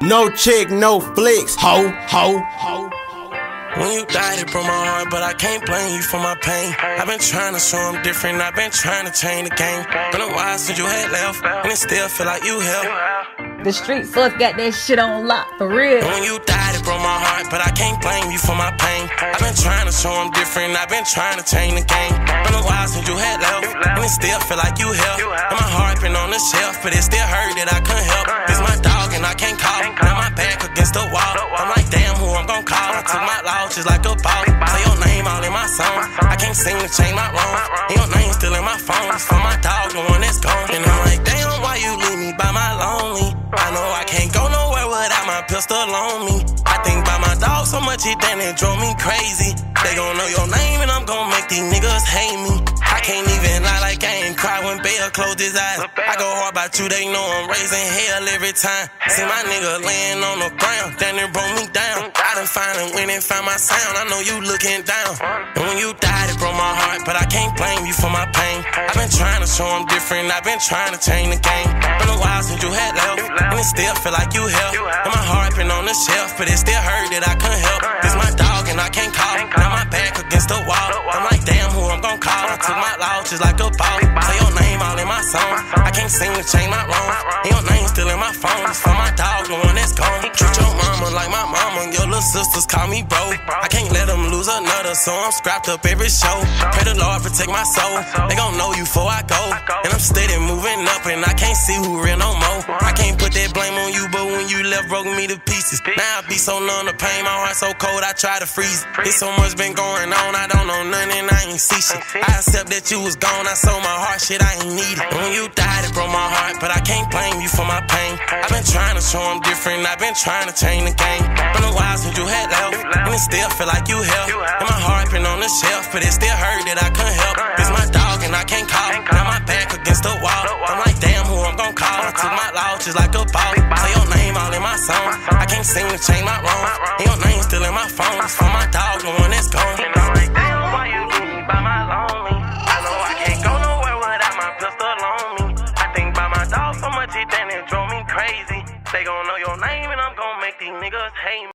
No chick, no flicks, ho, ho, ho. When you died, it broke my heart, but I can't blame you for my pain. I've been trying to show them different, I've been trying to change the game. Been a while since you had left, and it still feel like you helped. The street sus got that shit on lock, for real. When you died, it broke my heart, but I can't blame you for my pain. I've been trying to show them different, I've been trying to change the game. Been a while since you had left, and it still feel like you helped. And my heart been on the shelf, but it still hurt that I couldn't help. It's my dog and I can't call. Now my back against the wall. I'm like, damn, who I'm gon' call? I took my loss just like a ball. Say your name all in my song. I can't seem to change my wrongs. And your name still in my phone. It's for my dog, the one that's gone. And I'm like, damn, why you leave me by my lonely? I know I can't go nowhere without my pistol on me. I think about my dog so much it damn it drove me crazy. They gon' know your name and I'm gon' make these niggas hate me. I can't even lie like I ain't cry when Bale closed his eyes. I go hard about you, they know I'm raising hell every time. See my nigga laying on the ground, then it broke me down. I done finally went and found my sound, I know you looking down. And when you died, it broke my heart, but I can't blame you for my pain. I've been trying to show them different, I've been trying to change the game. Been a while since you had left, and it still feel like you helped. And my heart been on the shelf, but it still hurt that I couldn't help. It's my dog and I can't call. Now my back against the wall. I'm like, damn, who I'm gon' call? I took my loss just like a ball. Say your name all in my song. I can't seem to change my wrongs. And your name still in my phone. It's for my dog, the one that's gone. Treat your mama like my mama. Your little sisters call me bro. I can't let them lose another, so I'm scrapped up every show. Pray the Lord protect my soul. They gon' know you before I go. And I'm steady moving up, and I can't see who real no more. I can't put that blame on you, but when you left, broke me to pieces. Now I be so numb to pain, my heart so cold, I try to freeze it. It's so much been going on, I don't know nothing, I ain't see shit. I accept that you was gone, I sold my heart, shit, I ain't need it. When you died, it broke my heart, but I can't blame you for my pain. I've been trying to show them different, I've been trying to change the game. Been a while since you had left, and it still feel like you helped. And my heart been on the shelf, but it still hurt that I couldn't help. It's my dog and I can't call. Now my back against the wall. I'm like, damn, who I'm gon' call? I took my loss just like a ball. Say your name all in my song. I can't seem to change my wrongs. And your name still in my phone. It's for my dog, the one that's gone. And I'm like, damn, why you leave me by my lonely? I know I can't go nowhere without my pistol on me. I think about my dog so much it damn it drove me crazy. They gon' know your name and I'm gon' make these niggas hate me.